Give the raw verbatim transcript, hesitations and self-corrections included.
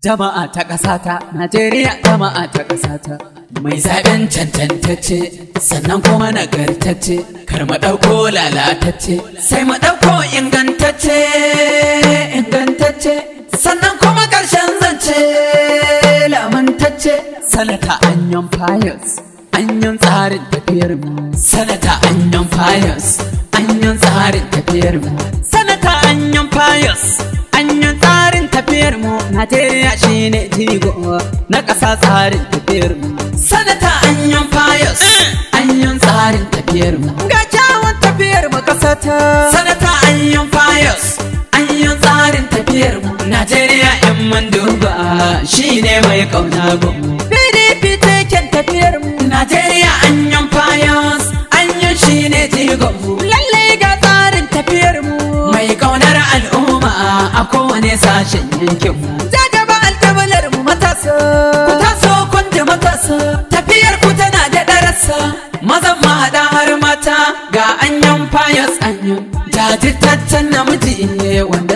Jama'a ta ƙasata, Najeriya jama'a ta ƙasata. Mai zaɓen cancantacce, sannan kuma nagartacce, kar mu ɗauko lalatacce, sai mu ɗauko ingantacce, ingantacce, sannan kuma ƙarshen zance, lamantacce. Sanata Anyon Fayos, anyon tsarin tafiyar mu. Sanata Anyon Fayos, anyon tsarin tafiyar mu. Sanata Anyon Fayos, anyon tsarin tafiyar mu. Najeriya shine jigo na ƙasa tsarin tafiyar mu. Sanata Anyon Fayos, anyon tsarin tafiyar mu. Ga kyawun tafiyar mu ƙasata. Sanata Anyon Fayos, anyon tsarin tafiyar mu. Najeriya in mun duba shine mai ƙauna gunmu. P D P taken tafiyar mu. Najeriya Anyon Fayos, anyon shine jigo mu. Lallai ga tsarin tafiyar mu. Mai ƙaunar al'umma a kowane sashen yankin mu. Jagaba alƙabalar mu matasa. Ku taso kun ji matasa. Tafiyar ku tana da ɗarasa. Mazan mahaɗa har mata ga Anyon Fayos anyon. Jajirtaccen namiji wanda